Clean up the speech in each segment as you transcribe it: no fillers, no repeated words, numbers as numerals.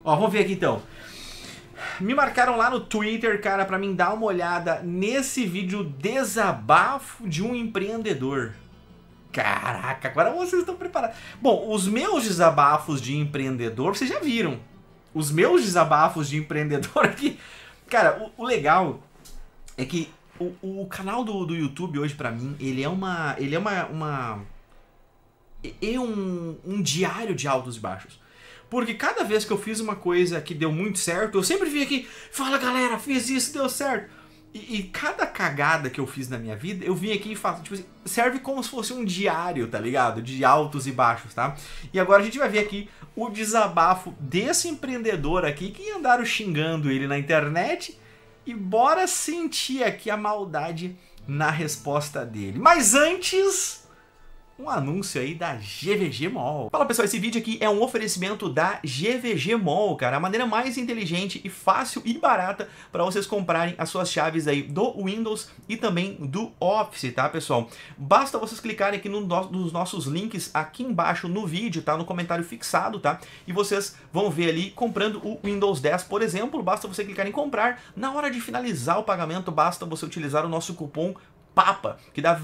Ó, vamos ver aqui então. Me marcaram lá no Twitter, cara, pra mim dar uma olhada nesse vídeo desabafo de um empreendedor. Caraca, agora vocês estão preparados. Bom, os meus desabafos de empreendedor, vocês já viram. Os meus desabafos de empreendedor aqui... Cara, o legal é que o canal do YouTube hoje pra mim, ele é um diário de altos e baixos. Porque cada vez que eu fiz uma coisa que deu muito certo, eu sempre vim aqui, fala galera, fiz isso, deu certo. E cada cagada que eu fiz na minha vida, eu vim aqui e faço, tipo assim, serve como se fosse um diário, tá ligado? De altos e baixos, tá? E agora a gente vai ver aqui o desabafo desse empreendedor aqui, que andaram xingando ele na internet, e bora sentir aqui a maldade na resposta dele. Mas antes... um anúncio aí da GVG Mall. Fala pessoal, esse vídeo aqui é um oferecimento da GVG Mall, cara. A maneira mais inteligente e fácil e barata para vocês comprarem as suas chaves aí do Windows e também do Office, tá pessoal? Basta vocês clicarem aqui nos nossos links aqui embaixo no vídeo, tá? No comentário fixado, tá? E vocês vão ver ali comprando o Windows 10, por exemplo. Basta você clicar em comprar. Na hora de finalizar o pagamento, basta você utilizar o nosso cupom PAPA, que dá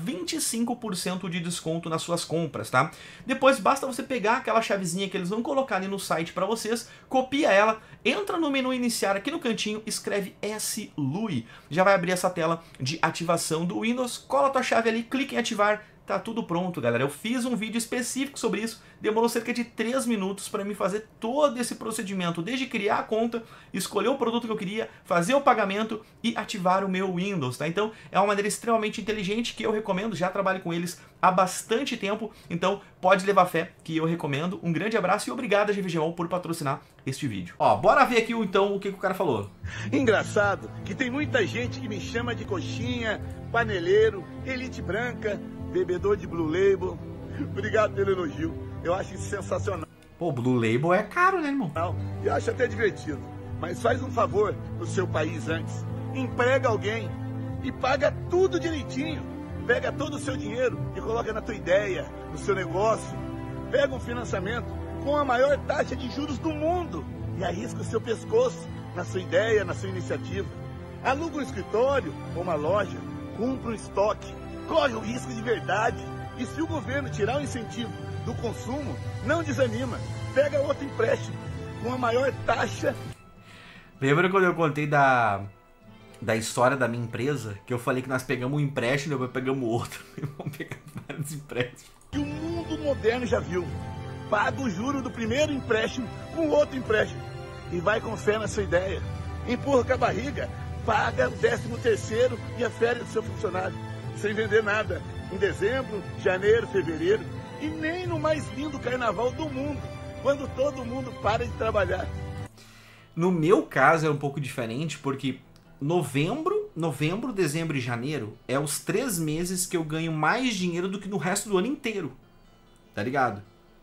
25% de desconto nas suas compras, tá? Depois basta você pegar aquela chavezinha que eles vão colocar ali no site para vocês, copia ela, entra no menu iniciar aqui no cantinho, escreve SLUI, já vai abrir essa tela de ativação do Windows, cola a tua chave ali, clica em ativar, tá tudo pronto, galera. Eu fiz um vídeo específico sobre isso, demorou cerca de 3 minutos para mim fazer todo esse procedimento, desde criar a conta, escolher o produto que eu queria, fazer o pagamento e ativar o meu Windows, tá? Então é uma maneira extremamente inteligente que eu recomendo, já trabalho com eles há bastante tempo, então pode levar fé que eu recomendo. Um grande abraço e obrigado a GVG Mall por patrocinar este vídeo. Ó, bora ver aqui então o que o cara falou. Engraçado que tem muita gente que me chama de coxinha, paneleiro, elite branca, bebedor de Blue Label. Obrigado pelo elogio. Eu acho isso sensacional. Pô, Blue Label é caro, né, irmão? Eu acho até divertido. Mas faz um favor pro seu país antes. Emprega alguém e paga tudo direitinho. Pega todo o seu dinheiro e coloca na tua ideia, no seu negócio. Pega um financiamento com a maior taxa de juros do mundo e arrisca o seu pescoço na sua ideia, na sua iniciativa. Aluga um escritório ou uma loja, compra um estoque. Corre o risco de verdade. E se o governo tirar o incentivo do consumo, não desanima. Pega outro empréstimo com a maior taxa. Lembra quando eu contei da história da minha empresa? Que eu falei que nós pegamos um empréstimo e depois pegamos outro. E vamos pegar vários empréstimos. Que o mundo moderno já viu. Paga o juro do primeiro empréstimo com outro empréstimo. E vai com fé na sua ideia. Empurra com a barriga. Paga o 13º e a férias do seu funcionário. Sem vender nada, em dezembro, janeiro, fevereiro, e nem no mais lindo carnaval do mundo, quando todo mundo para de trabalhar. No meu caso é um pouco diferente, porque novembro, dezembro e janeiro é os 3 meses que eu ganho mais dinheiro do que no resto do ano inteiro, tá ligado?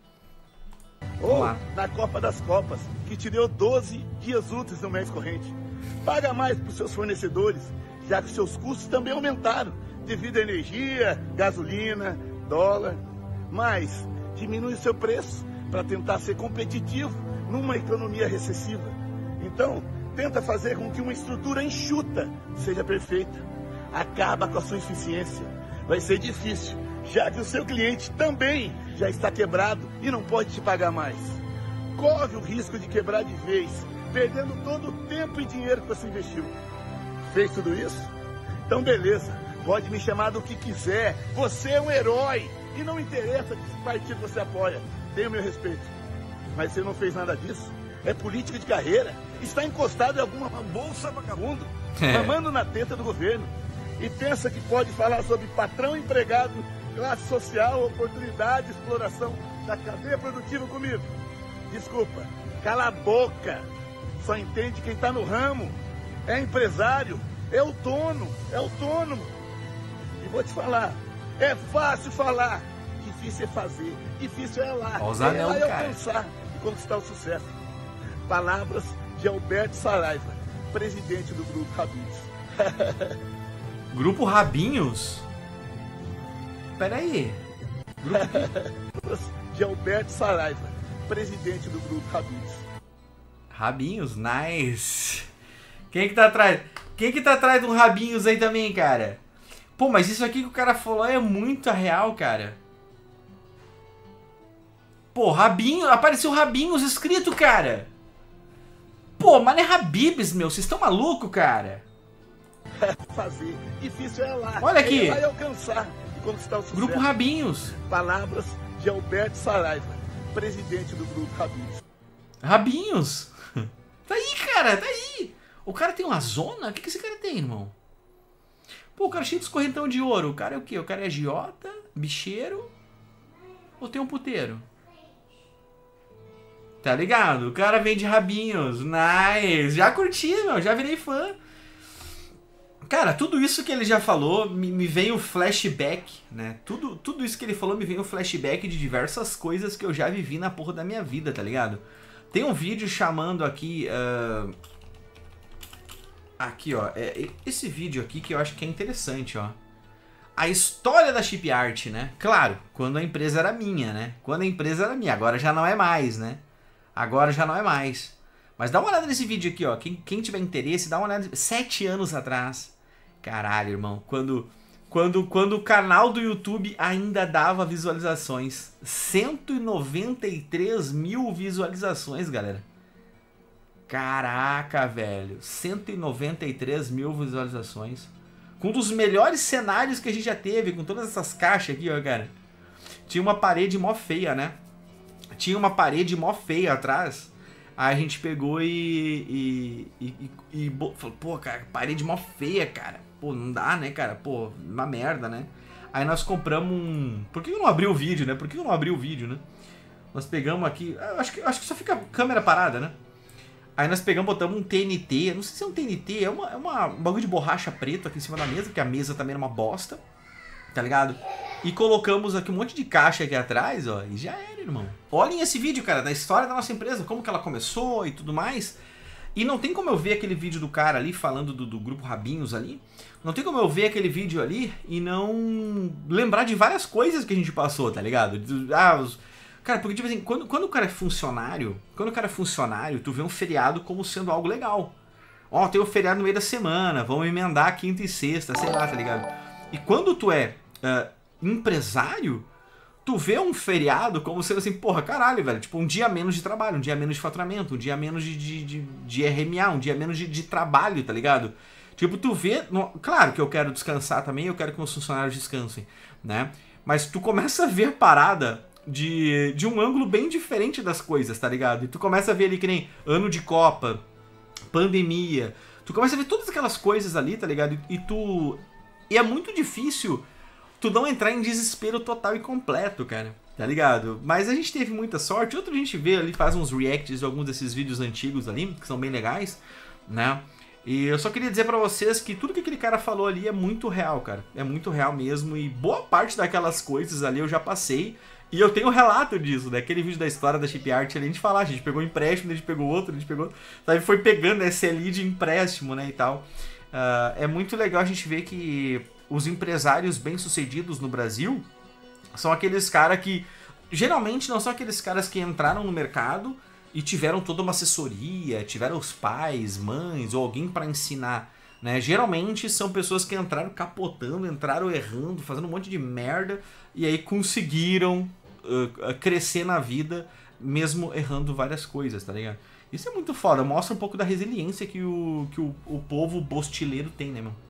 Ou na Copa das Copas, que te deu 12 dias úteis no mês corrente. Paga mais para os seus fornecedores, já que seus custos também aumentaram, devido à energia, gasolina, dólar. Mas diminui seu preço para tentar ser competitivo numa economia recessiva. Então, tenta fazer com que uma estrutura enxuta seja perfeita. Acaba com a sua eficiência. Vai ser difícil, já que o seu cliente também já está quebrado e não pode te pagar mais. Corre o risco de quebrar de vez, perdendo todo o tempo e dinheiro que você investiu. Fez tudo isso? Então beleza. Pode me chamar do que quiser, você é um herói. E não interessa que partido você apoia, tenha o meu respeito. Mas você não fez nada disso, é política de carreira, está encostado em alguma bolsa vagabundo, mamando na teta do governo. E pensa que pode falar sobre patrão empregado, classe social, oportunidade, exploração da cadeia produtiva comigo. Desculpa, cala a boca, só entende quem está no ramo, é empresário, é autônomo. E vou te falar, é fácil falar, difícil é fazer, difícil é lá, alcançar e conquistar o sucesso. Palavras de Alberto Saraiva, presidente do Grupo Rabinhos. Grupo Rabinhos? Pera aí. De Alberto Saraiva, presidente do Grupo Rabinhos. Rabinhos, nice. Quem que tá atrás? Quem que tá atrás do Rabinhos aí também, cara? Pô, mas isso aqui que o cara falou é muito real, cara. Pô, Rabinho, apareceu Rabinhos escrito, cara. Pô, mas não é Habibs, meu. Vocês estão malucos, cara? Fazer. Difícil é lá. Olha aqui. Vai alcançar e conquistar o sucesso. Grupo Rabinhos. Palavras de Alberto Saraiva, presidente do Grupo Rabinhos. Rabinhos. Tá aí, cara, tá aí. O cara tem uma zona? O que esse cara tem, irmão? Pô, o cara é cheio de escorrentão de ouro. O cara é o quê? O cara é agiota, bicheiro ou tem um puteiro? Tá ligado? O cara vende Rabinhos. Nice. Já curti, meu. Já virei fã. Cara, tudo isso que ele já falou me veio flashback, né? Tudo isso que ele falou me veio flashback de diversas coisas que eu já vivi na porra da minha vida, tá ligado? Tem um vídeo chamando aqui... Aqui, ó. Esse vídeo aqui que eu acho que é interessante, ó. A história da Chip Art, né? Claro, quando a empresa era minha, né? Quando a empresa era minha. Agora já não é mais, né? Agora já não é mais. Mas dá uma olhada nesse vídeo aqui, ó. Quem tiver interesse, dá uma olhada. 7 anos atrás. Caralho, irmão. Quando o canal do YouTube ainda dava visualizações. 193 mil visualizações, galera. Caraca, velho. 193 mil visualizações. Com um dos melhores cenários que a gente já teve. Com todas essas caixas aqui, ó, cara. Tinha uma parede mó feia, né? Tinha uma parede mó feia atrás. Aí a gente pegou e falou, pô, cara, parede mó feia, cara. Pô, não dá, né, cara? Pô, uma merda, né? Aí nós compramos um... Por que eu não abri o vídeo, né? Por que eu não abri o vídeo, né? Nós pegamos aqui... Acho que só fica a câmera parada, né? Aí nós pegamos, botamos um TNT. Não sei se é um TNT, é um bagulho de borracha preto aqui em cima da mesa, porque a mesa também era uma bosta. Tá ligado? E colocamos aqui um monte de caixa aqui atrás, ó. E já era, irmão. Olhem esse vídeo, cara, da história da nossa empresa. Como que ela começou e tudo mais. E não tem como eu ver aquele vídeo do cara ali, falando do grupo Rabinhos ali. Não tem como eu ver aquele vídeo ali e não lembrar de várias coisas que a gente passou, tá ligado? Cara, porque tipo assim, quando o cara é funcionário, tu vê um feriado como sendo algo legal. Ó, tem um feriado no meio da semana, vamos emendar quinta e sexta, sei lá, tá ligado? E quando tu é empresário, tu vê um feriado como sendo assim, porra, caralho, velho, tipo, um dia menos de trabalho, um dia menos de faturamento, um dia menos de RMA, um dia menos de trabalho, tá ligado? Tipo, tu vê... Claro que eu quero descansar também, eu quero que meus funcionários descansem, né? Mas tu começa a ver a parada de um ângulo bem diferente das coisas, tá ligado? E tu começa a ver ali que nem ano de Copa, pandemia, tu começa a ver todas aquelas coisas ali, tá ligado? E é muito difícil tu não entrar em desespero total e completo, cara, tá ligado? Mas a gente teve muita sorte. Outro a gente vê ali, faz uns reacts de alguns desses vídeos antigos ali, que são bem legais, né? E eu só queria dizer pra vocês que tudo que aquele cara falou ali é muito real, cara. É muito real mesmo, e boa parte daquelas coisas ali eu já passei. E eu tenho um relato disso, né? Aquele vídeo da história da Chip Art, a gente falar, a gente pegou um empréstimo, a gente pegou outro, a gente pegou... Sabe, foi pegando SLI de empréstimo, né, e tal. É muito legal a gente ver que os empresários bem-sucedidos no Brasil são aqueles caras que... Geralmente não são aqueles caras que entraram no mercado e tiveram toda uma assessoria, tiveram os pais, mães ou alguém para ensinar, né? Geralmente são pessoas que entraram capotando, entraram errando, fazendo um monte de merda e aí conseguiram crescer na vida mesmo errando várias coisas, tá ligado? Isso é muito foda, mostra um pouco da resiliência que o povo bostileiro tem, né, meu?